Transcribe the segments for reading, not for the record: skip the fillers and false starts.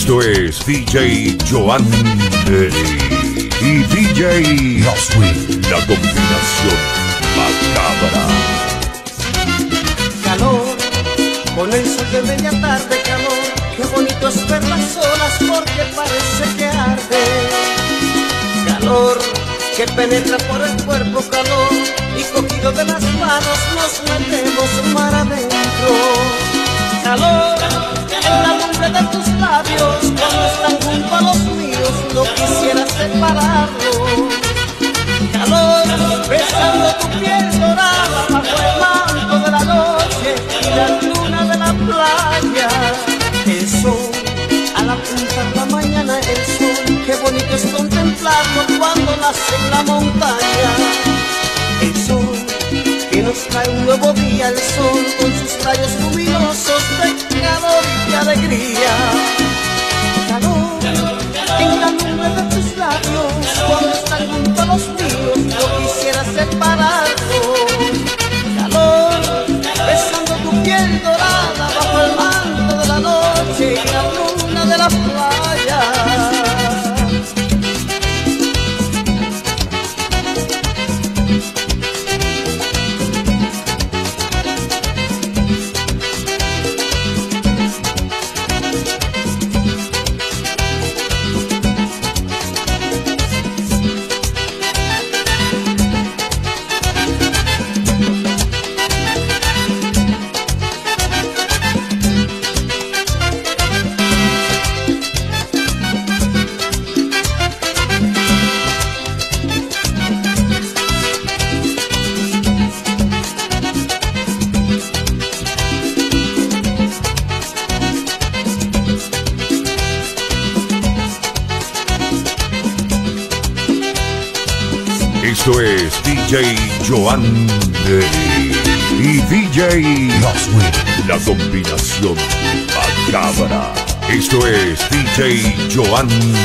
Esto es DJ Joan y DJ Roswell, la combinación macabra. Calor, con el sol de media tarde, calor. Qué bonito es ver las olas porque parece que arde. Calor, que penetra por el cuerpo, calor. Y cogido de las manos nos metemos mar adentro. Calor, en la lumbre de tus labios, cuando están junto a los míos, no quisiera separarlos. Calor, besando tu piel dorada bajo el manto de la noche y la luna de la playa. El sol, a la punta de la mañana, el sol, qué bonito es contemplarlo cuando nace en la montaña. El sol, que nos trae un nuevo día, el sol con sus rayos luminosos de calor y de alegría. Calor, en la nube de tus labios, cuando están junto a los míos, no quisiera separarlos. Calor, besando tu piel dorada bajo el manto de la noche y la luna de la playa. Esto es DJ Joan y DJ Roswell, la combinación macabra. Esto es DJ Joan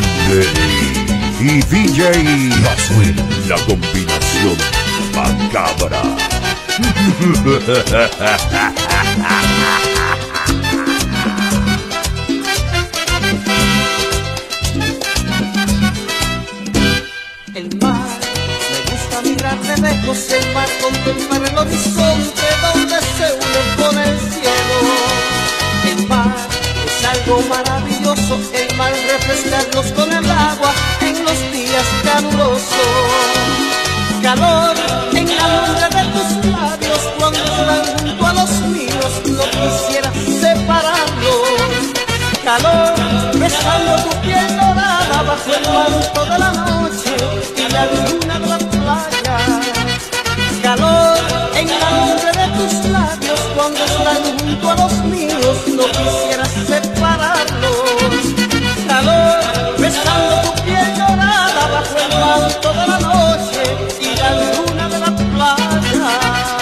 y DJ Roswell, la combinación macabra. El mar, me gusta mirar de lejos el mar, contemplar el horizonte donde se une con el cielo. El mar es algo maravilloso, el mar refrescarnos con el agua en los días calurosos. Calor, en la lumbre de tus labios, cuando están junto a los míos, no quisiera separarlos. Calor, besando tu piel dorada bajo el manto de la noche y la luna de la playa. Calor, en la lumbre de tus labios, cuando están junto a los míos, no quisiera separarlos. Calor, besando tu piel dorada bajo el manto de la noche y la luna de la playa.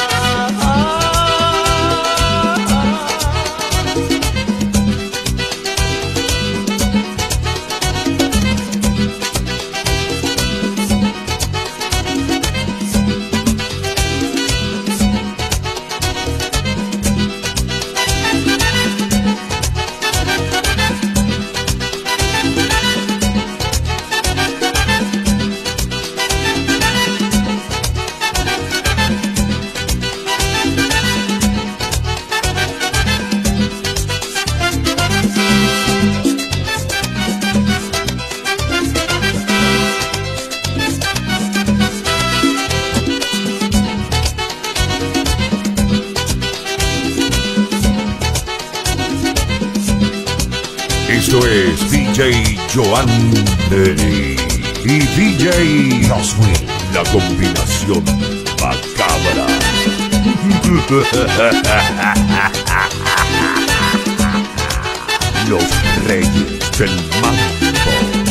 Esto es DJ Joan y DJ Roswell, la combinación macabra. Los reyes del mambo.